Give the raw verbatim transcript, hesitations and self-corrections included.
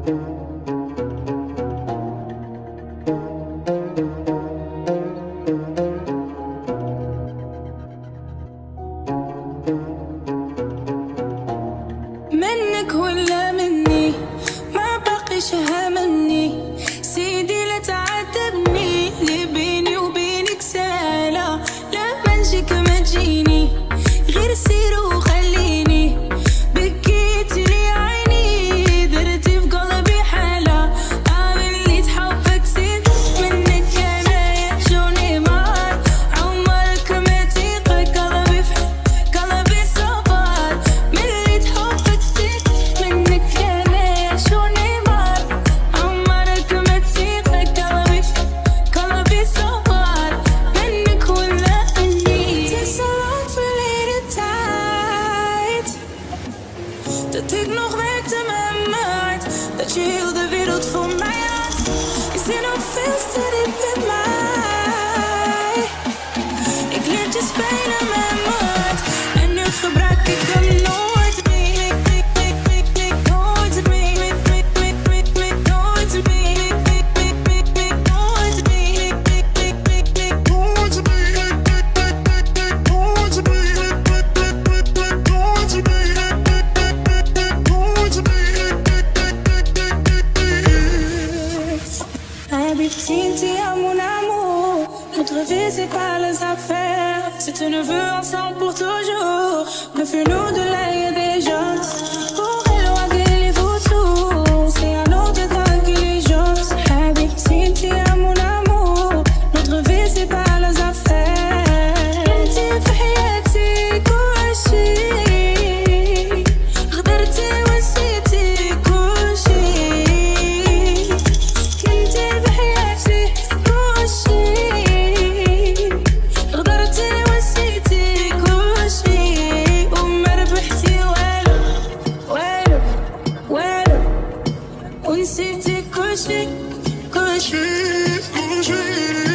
منك ولا مني ما بقيش هاممني، سيدي لا تعاتبني، اللي بيني وبينك سالة، لما نجيك ما تجيني، غير سير وخليني، بكيتي لي عيني، درتي في قلبي حالة، عاملني تحبك زيد، منك أنا جوني مار، عمرك ما تيقى قلبي في قلبي صبار، مني تحبك زيد، منك أنا جوني مار، عمرك ما تيقى قلبي في قلبي صبار، منك ولا مني. Takes so long for late at night dat ik nog werkte met mijn hart, dat je heel de wereld voor mij had. Je zit nog veel te diep in mij. Ik liet je spelen met mijn hart en nu gebruik ik hem nooit meer. Nooit meer. Nooit meer. Habibti à mon amour, notre vie c'est pas les affaires, si tu ne veux ensemble pour toujours, méfie-nous de l'œil des gens, pour éloigner les vautours, c'est à notre tranquillisance. Habibti à mon amour, notre vie c'est pas les affaires, انتي في حياتي كل شيء، غدرتي ونسيتي كل شيء، كنتي في حياتي كل شيء، غدرتي ونسيتي كل شيء، وما ربحتي والو والو والو، ونسيتي كل شيء كل شيء كل شيء.